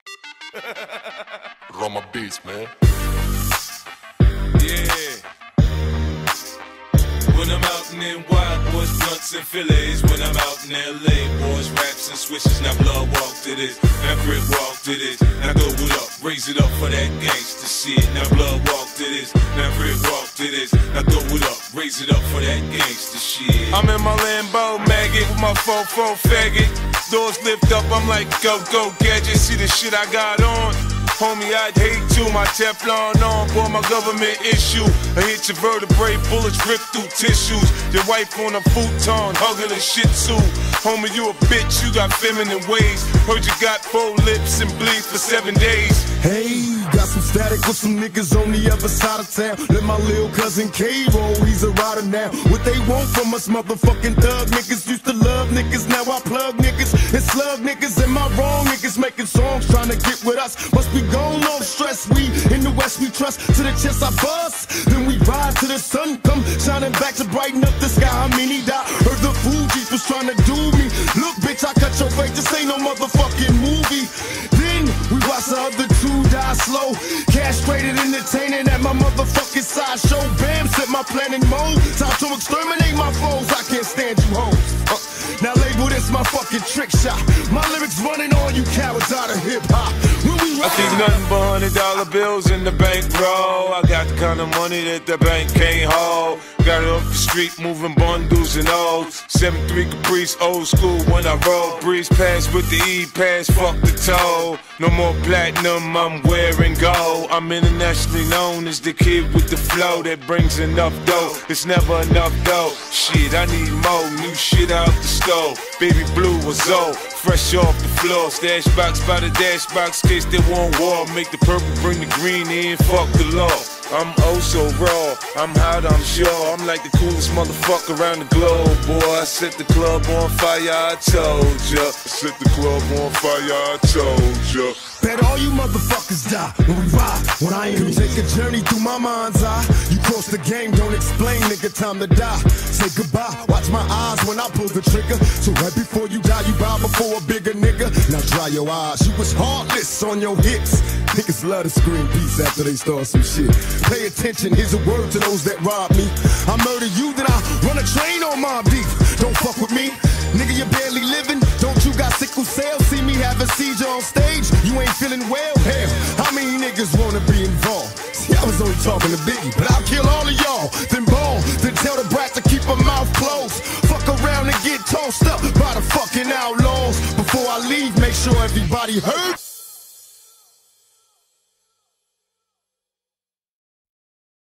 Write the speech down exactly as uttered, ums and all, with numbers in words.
Roma Beats, man. Yeah. When I'm out in them wild boys, blunts and fillets. When I'm out in L A, boys, raps and switches. Now blood walk to this, now brick walk to this. Now throw it up, raise it up for that gangsta shit. Now blood walk to this, now brick walk to this. Now throw it up, raise it up for that gangsta shit. I'm in my Lambo maggot with my fofo faggot. Doors lift up, I'm like go go gadget. See the shit I got on. Homie, I'd hate to, my Teflon on, boy, my government issue. I hit your vertebrae, bullets rip through tissues. Your wife on a futon, hugging a shih tzu. Homie, you a bitch, you got feminine ways. Heard you got four lips and bleed for seven days. Hey, got some static with some niggas on the other side of town. Let my little cousin K roll, he's a rider now. What they want from us, motherfucking thug niggas. Used to love niggas, now I plug niggas and slug niggas. Am I wrong? Niggas making songs trying to get with us. Must be gone off stress. We in the West, we trust. To the chest I bust, then we ride to the sun come shining back to brighten up the sky. I mean he died. Heard the Fugees was trying to do me. Look, bitch, I cut your face. This ain't no motherfucking movie. Then we watch the other two die slow. Castrated, entertaining at my motherfucking sideshow. Bam, set my plan in mode. Time to exterminate my foes. I can't stand you hoes. Uh, now label this my fucking trick shot. My lyrics running on you cowards out of hip hop. When we I keep nothing but hundred dollar bills in the bank, bro. I got the kind of money that the bank can't hold. Got it off the street, moving bundles and O's. seven three Caprice, old school when I roll. Breeze pass with the E-pass, fuck the toll. No more platinum, I'm wearing gold. I'm internationally known as the kid with the flow that brings enough dough. It's never enough dough. Shit, I need more new shit out the stove. Baby blue was old, fresh off the floor. Stash box by the dash box, case they want war. Make the purple, bring the green in, fuck the law. I'm oh so raw, I'm hot, I'm sure. I'm like the coolest motherfucker around the globe, boy. I set the club on fire, I told ya. I set the club on fire, I told ya. Bet all you motherfuckers die when we ride. When I ain't take a journey through my mind's eye. You cross the game, don't explain, nigga, time to die. Say goodbye, watch my eyes when I pull the trigger. So right before you die, you bow before a bigger nigga. Now dry your eyes, you was heartless on your hits. Niggas love to scream peace after they start some shit. Pay attention, here's a word to those that rob me. I murder you, then I run a train on my beef. Don't fuck with me, nigga, you're barely living. Don't you got sickle cell? See me have a seizure on stage, you ain't feeling well? Hell, how many niggas wanna be involved? See, I was only talking to Biggie, but I'll kill all of y'all. Then ball, then tell the brat to keep her mouth closed. Fuck around and get tossed up by the fucking outlaws. Before I leave, make sure everybody heard.